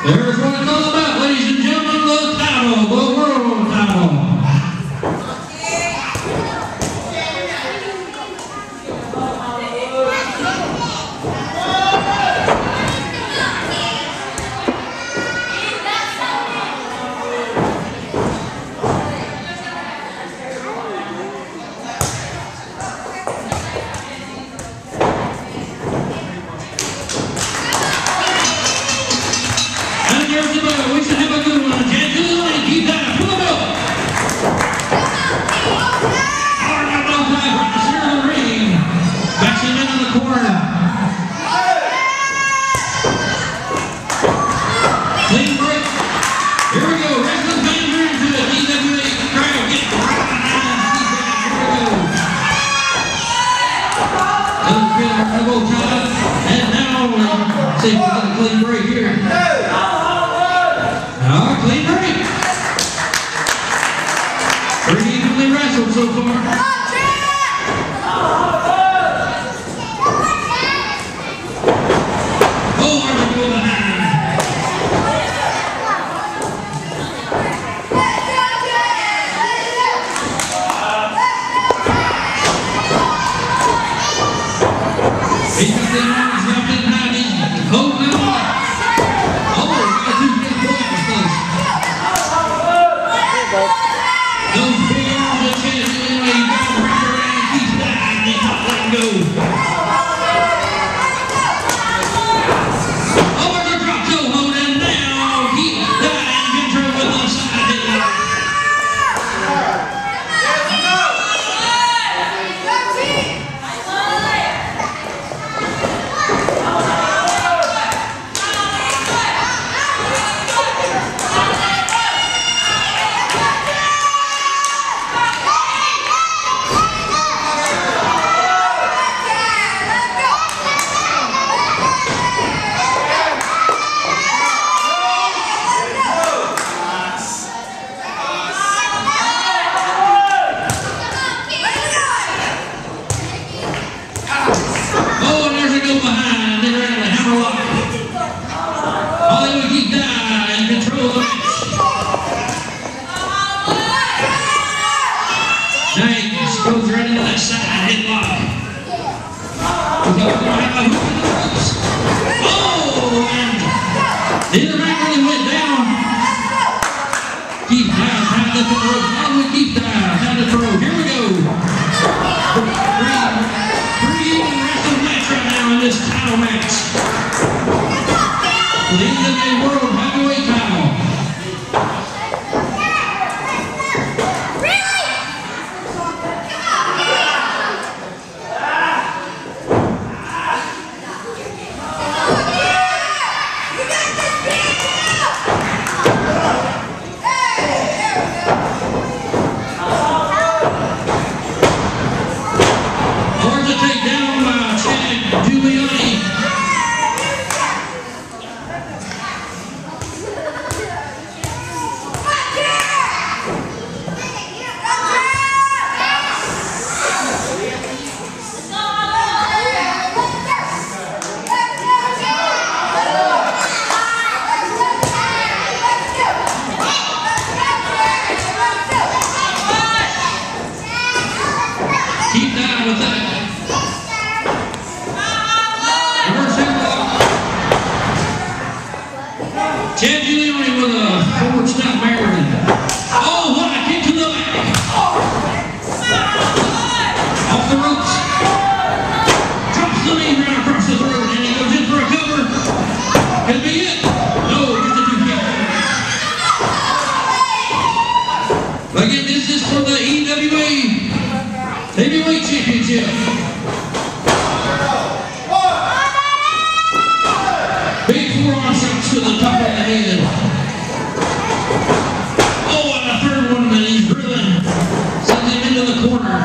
There's what it's all about, ladies and gentlemen, the title, the world title. We should have a good one. Jan keep that. Pull it up. Hard out on time from the center of the ring. Backs him into the corner. Clean break. Here we go. Wrestling fans are into it. EWA crowd getting right behind. Keep that. Here we go. Another spin elbow time. And now we'll see if we get a clean break here. Clean break. Pretty evenly wrestled so far. Oh, where's the go behind? He's got them arms wrapped in behind him. Holding them up. Those big arms of chest, anyway, you got to wrap around and keep that and not let him go. Oh, there's a drop toe hold, and now keep that in control with the side hit. Behind, they're in the hammerlock. Hollywood keep that and control the match. Nice, goes right into that side headlock. We're going to have a hook in the ropes. Oh, and neither man really went down. Keep down, trying to lift the rope. Hollywood keep down, trying to lift the rope. Here we go. Three wrestling match right now in this title match. For the NWA World Heavyweight title. Chad Giuliani with a forward snap Maryland. Oh, what a kick to the back. Off the ropes. Drops the knee right across the throat and he goes in for a cover. Could be it. No, just a 2 kick. Again, this is for the EWA Heavyweight Championship. Big forearm shots to the top of the head. Oh, and a third one that he's drilling. Sends him into the corner.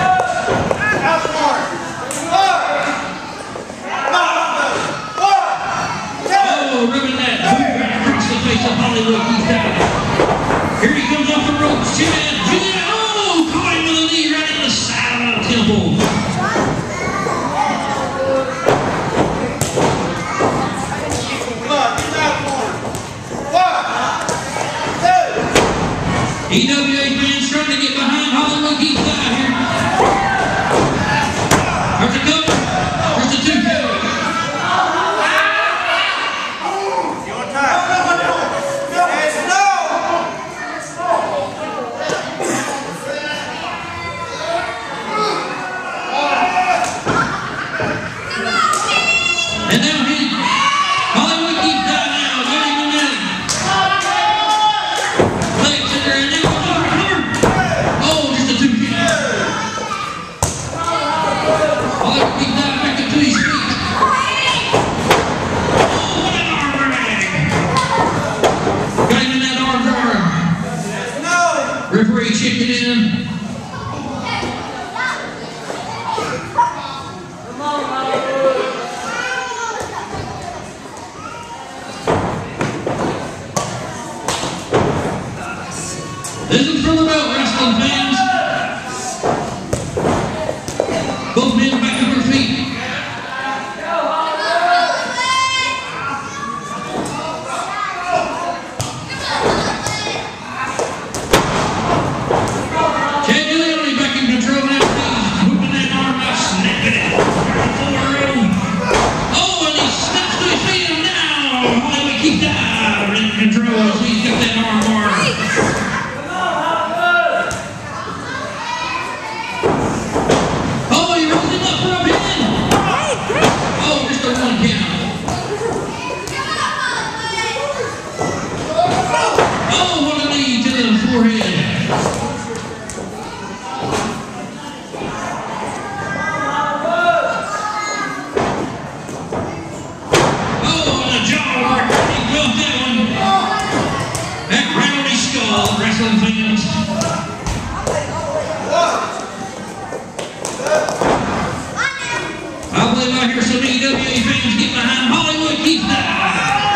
Oh, ripping that boot right across the face of Hollywood. He's down. Here he comes off the ropes. Oh, caught him with a knee right in the side of the temple. EWA fans trying to get behind Hollywood Keith Dye here. There's a cover. There's a 2 count. And now Hollywood Keith Dye now, got him in there. Legs in there, and now cover. Oh, just a 2 count. Hollywood Keith Dye back up to his feet. Oh, what an arm drag. Got him in that arm drag. Referee checked it in. This is for the belt, wrestling fans. Both men back on their feet. Chad Leone back in control now. He's whipping that arm out, snapping it. Oh, and he snaps to his feet, and now Hollywood Keith Dye in control as he's got that arm bar. Wrestling fans. I believe I hear some EWA fans get behind Hollywood Keith Dye.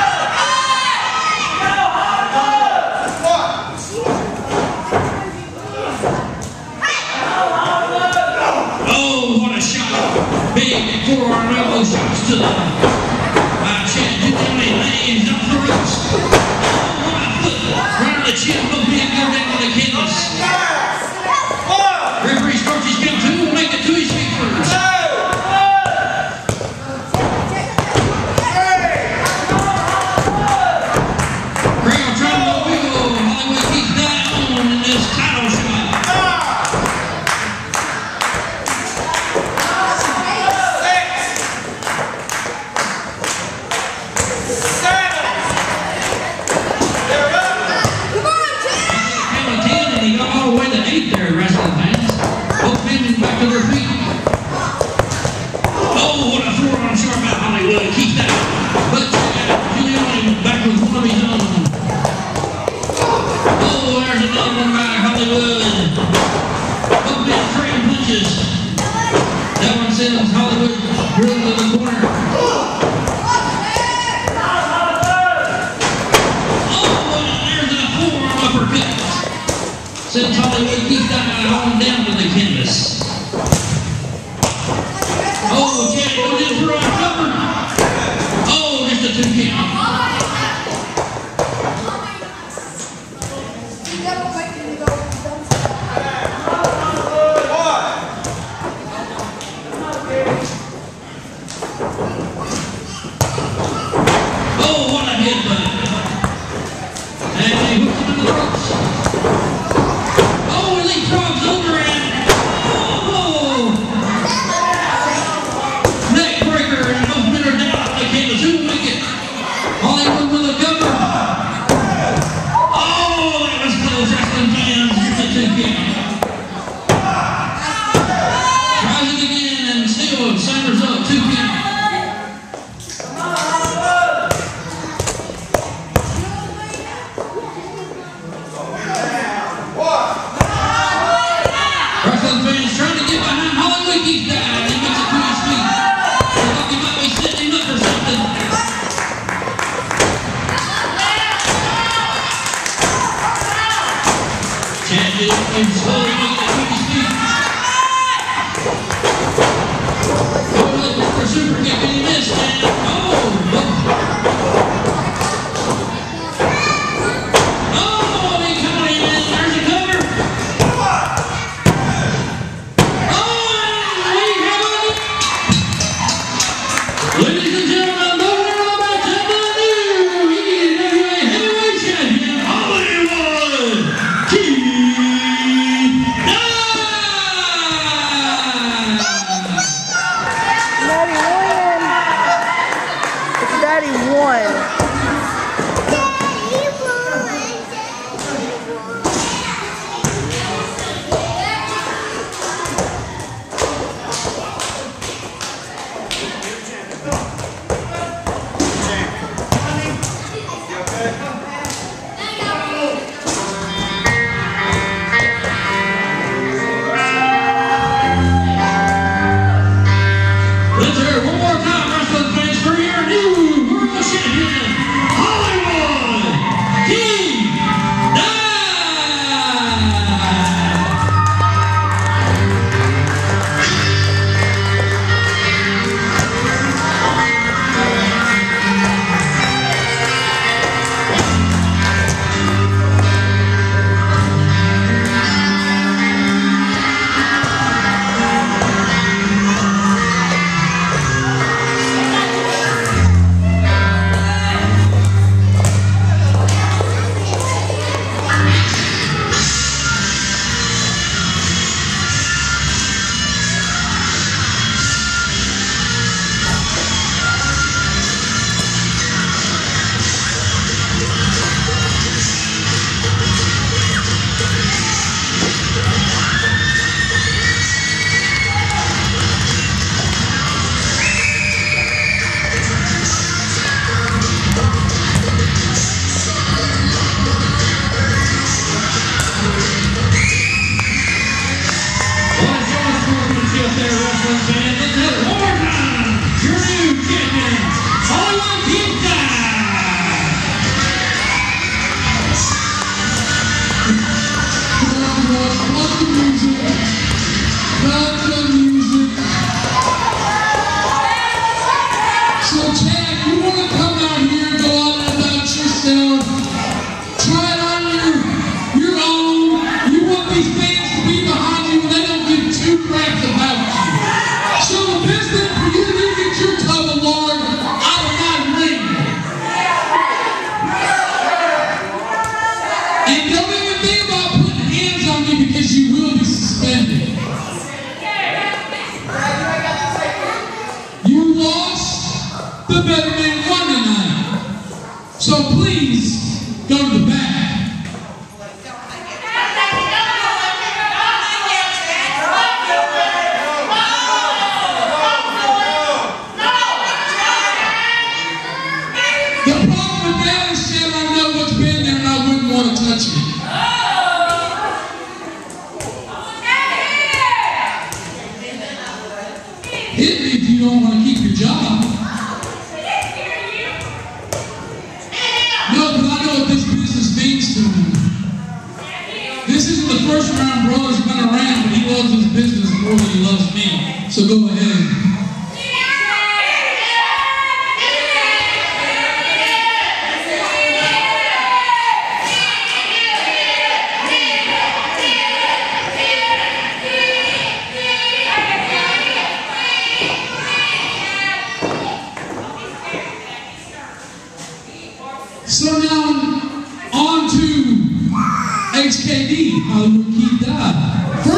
Oh, what a shot. Big forearm elbow shots to the Chad Leone lands off the ropes. Right on the chin, both men go down on the canvas. Referee starts his count 2, will make it to his feet first. Crowd trying to wheel Hollywood Keith Dye on in this title shot. Keith Dye, but Leone back with one of his own. Oh, there's another one by Hollywood. Both men trading punches. That one sends Hollywood drilled to the corner. Oh, and there's a forearm uppercut. Sends Hollywood Keith Dye on down to the canvas. Oh, Chad goes in for a cover. Oh, just a 2 count. Oh, what a headbutt. And he hooks him into the ropes. Oh, and he drops over and Hollywood with a cover. Oh, that was close, wrestling fans. Here's a 2 count. Tries it again and still same result, 2 count. Wrestling fans trying to get behind Hollywood Keith Dye, and he gets it to his feet. Looks like he might be setting him up for something. Chad Leone slowly making it to his feet. Oh, looking for a super kick and he missed. And oh, he caught him and there's a cover. won. Let's hear it one more time, wrestling fans, for your new world champion, Hollywood King the better man won tonight. So please go to the back. The problem with that is that I know what's been there and I wouldn't want to touch it. Hit me if you don't want to keep your job. No, but I know what this business means to me. This isn't the first round brother's been around, but he loves his business more than he loves me. So go ahead. So now, on to HKD, Hollywood King Dad.